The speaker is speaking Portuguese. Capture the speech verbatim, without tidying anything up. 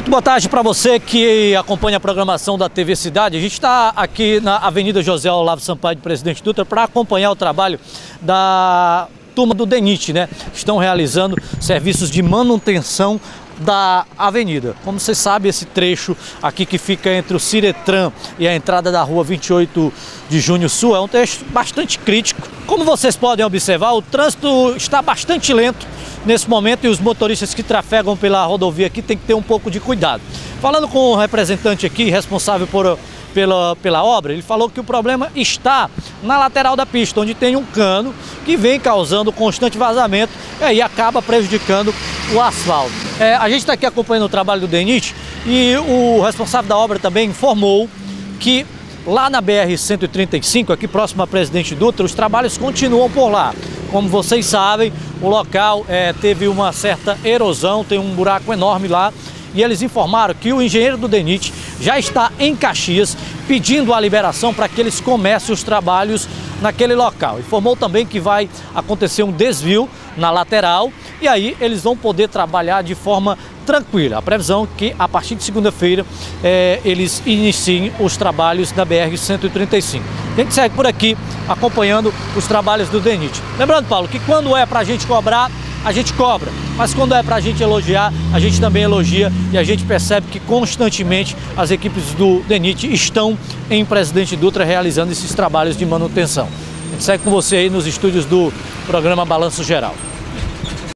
Muito boa tarde para você que acompanha a programação da T V Cidade. A gente está aqui na Avenida José Olavo Sampaio de Presidente Dutra para acompanhar o trabalho da turma do DENIT, né? Estão realizando serviços de manutenção da avenida. Como você sabe, esse trecho aqui que fica entre o Ciretran e a entrada da rua vinte e oito de junho sul é um trecho bastante crítico. Como vocês podem observar, o trânsito está bastante lento nesse momento e os motoristas que trafegam pela rodovia aqui têm que ter um pouco de cuidado. Falando com o representante aqui, responsável por, pela, pela obra, ele falou que o problema está na lateral da pista, onde tem um cano que vem causando constante vazamento e aí acaba prejudicando o asfalto. É, a gente está aqui acompanhando o trabalho do DENIT e o responsável da obra também informou que lá na B R cento e trinta e cinco, aqui próximo a Presidente Dutra, os trabalhos continuam por lá. Como vocês sabem, o local é, teve uma certa erosão, tem um buraco enorme lá. E eles informaram que o engenheiro do DENIT já está em Caxias pedindo a liberação para que eles comecem os trabalhos naquele local. Informou também que vai acontecer um desvio na lateral e aí eles vão poder trabalhar de forma tranquila. A previsão é que a partir de segunda-feira é, eles iniciem os trabalhos da B R cento e trinta e cinco. A gente segue por aqui acompanhando os trabalhos do DENIT. Lembrando, Paulo, que quando é para a gente cobrar, a gente cobra, mas quando é para a gente elogiar, a gente também elogia e a gente percebe que constantemente as equipes do DENIT estão em Presidente Dutra realizando esses trabalhos de manutenção. A gente segue com você aí nos estúdios do programa Balanço Geral.